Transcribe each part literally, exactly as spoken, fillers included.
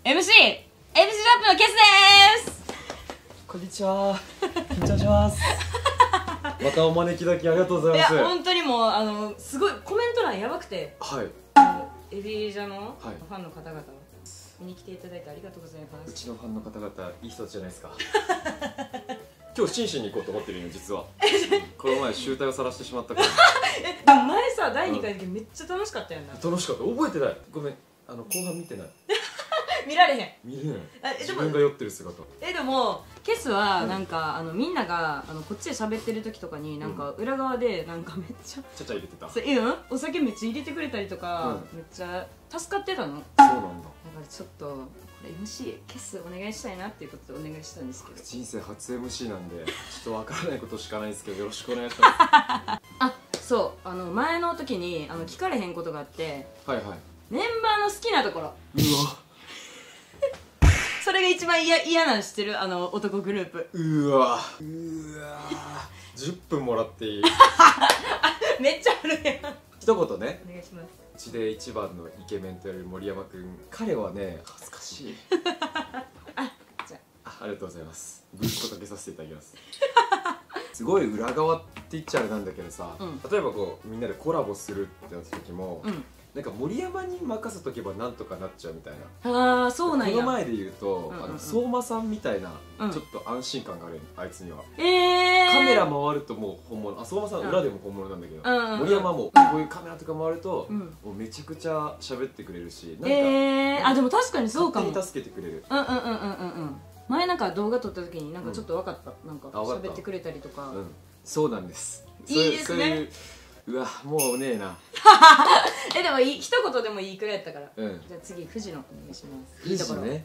エムシー エムシー ラップのケスです。 こんにちは。緊張します。またお招きだけありがとうございます。 いや本当にもうあのすごいコメント欄やばくて、 はい。 エビジャのはいファンの方々見に来ていただいてありがとうございます。 うちのファンの方々いい人じゃないですか。今日真摯に行こうと思ってるよ実は。この前集大を晒してしまったから。 えでも前さだいにかいの時めっちゃ楽しかったよな。 楽しかった。覚えてない。ごめん。あの後半見てない。 見られへん。 見れない。 あ自分が酔ってる姿。 えでもケスはなんか、うん、あのみんながあのこっちで喋ってる時とかになんか裏側でなんかめっちゃちゃちゃ入れてた。 そううんお酒めっちゃ入れてくれたりとか、うん、めっちゃ助かってたの。そうなんだ。だからちょっとこれ エムシー ケスお願いしたいなっていうことでお願いしたんですけど。 人生初 エムシー なんでちょっとわからないことしかないですけどよろしくお願いします。 あそうあの前の時にあの聞かれへんことがあって、 はいはい。 メンバーの好きなところ。 うわ。 それが一番嫌嫌なの知ってるあの男グループ。 うわうわじゅっぷんもらっていい？ めっちゃあるやん。 一言ね。 お願いします。 うちで一番のイケメンと言われる森山くん、彼はね恥ずかしい。 あじゃあありがとうございます。ブーストかけさせていただきます。すごい裏側って言っちゃあれなんだけどさ、うん、例えばこうみんなでコラボするってなった時も、うん、なんか森山に任せとけばなんとかなっちゃうみたいな。 ああそうなんや。 この前で言うと、あの相馬さんみたいな、うん、ちょっと安心感があるあいつには。えー、カメラ回るともう本物。あ相馬さん裏でも本物なんだけど、うん、森山もこういうカメラとか回ると、うん、もうめちゃくちゃ喋ってくれるし、なんか、 えー、あでも確かにそうかも。 勝手に助けてくれる。 うんうんうんうんうんうん。前なんか動画撮った時になんかちょっと分かった、うん、なんか喋ってくれたりとか、うん、 そうなんです。 いいですね。 うわもうねえな。 えでもいい一言でもいいくらいやったから、うん、じゃあ次藤野お願いします。いいところね。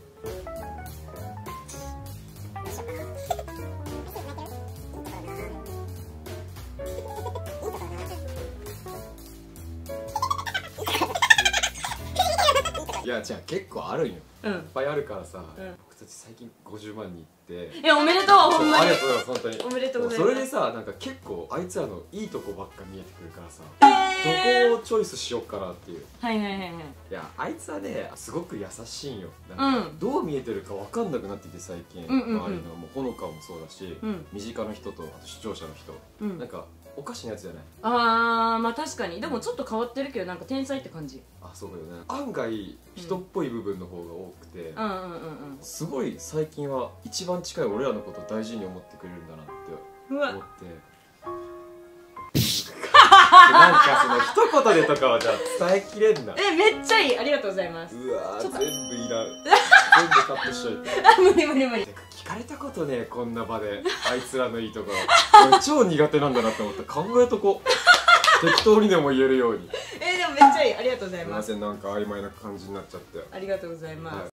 いやじゃあ結構あるんよ、うん、いっぱいあるからさ、うん、僕たち最近ごじゅうまんに行って。いやおめでとうほんまに。ありがとうございます本当に。おめでとうございます。それでさなんか結構あいつらのいいとこばっか見えてくるからさ、えー、どこをチョイスしよっかなっていう。はいはいはいはい。いやあいつはねすごく優しいんよ。なんかどう見えてるか分かんなくなってきて最近、周りのもうほのかもそうだし、うん、身近な人とあと視聴者の人、うん、なんかおかしなやつじゃない。あーまあ確かに。でもちょっと変わってるけどなんか天才って感じ。あそうだよね。案外人っぽい部分の方が多くて、すごい最近は一番近い俺らのことを大事に思ってくれるんだなって思って。なんかその一言でとかはじゃあ伝えきれんな。えめっちゃいい。ありがとうございます。うわ全部いらん。全部カットしといて。あ無理無理無理。聞かれたことねこんな場であいつらのいいところ。超苦手なんだなって思った。考えとこ適当にでも言えるように。えでもめっちゃいい。ありがとうございます。すいませんなんか曖昧な感じになっちゃって。ありがとうございます。